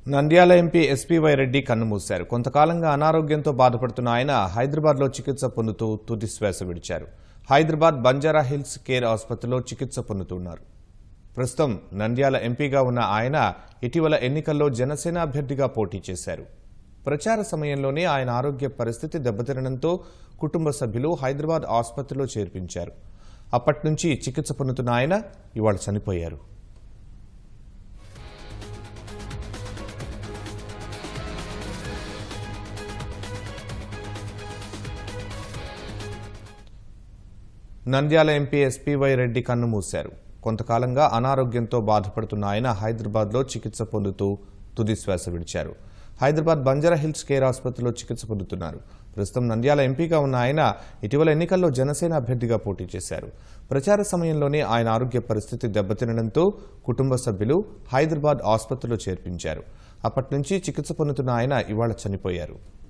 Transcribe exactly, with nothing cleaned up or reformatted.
Nandyal MP SPY Reddy కన్నుమూశారు. కొంతకాలంగా అనారోగ్యంతో బాధపడుతున్న ఆయన హైదరాబాద్లో చికిత్స పొందుతూ తుది శ్వాస విడిచారు. హైదరాబాద్ బంజారా హిల్స్ కేర్ ఆసుపత్రిలో చికిత్స పొందుతున్నారు. ప్రస్తుతం నంద్యాల ఎంపీగా ఉన్న ఆయన ఇటీవల ఎన్నికల్లో జనసేన అభ్యర్థిగా పోటీ చేశారు. ప్రచార సమయంలోనే ఆయన ఆరోగ్య పరిస్థితి దెబ్బతినడంతో కుటుంబ సభ్యులు హైదరాబాద్ ఆసుపత్రిలో చేర్పించారు. అప్పటి నుంచి చికిత్స పొందుతున్న ఆయన ఇవాళ చనిపోయారు. నంద్యాల ఎంపీ ఎస్పీవై రెడ్డి కన్నుమూశారు. కొంతకాలంగా అనారోగ్యంతో బాధపడుతున్న ఆయన హైదరాబాద్లో చికిత్స పొందుతూ తుది శ్వాస విడిచారు. హైదరాబాద్ బంజారా హిల్స్ కేర్ ఆసుపత్రిలో చికిత్స పొందుతున్నారు. ప్రస్తుతం నంద్యాల ఎంపీగా ఉన్న ఆయన ఇటీవల ఎన్నికల్లో జనసేన అభ్యర్థిగా పోటీ చేశారు. ప్రచార సమయంలోనే ఆయన ఆరోగ్య పరిస్థితి దెబ్బతినడంతో కుటుంబ సభ్యులు హైదరాబాద్ ఆసుపత్రిలో చేర్పించారు. అప్పటి నుంచి చికిత్స పొందుతున్న ఆయన ఇవాళ చనిపోయారు.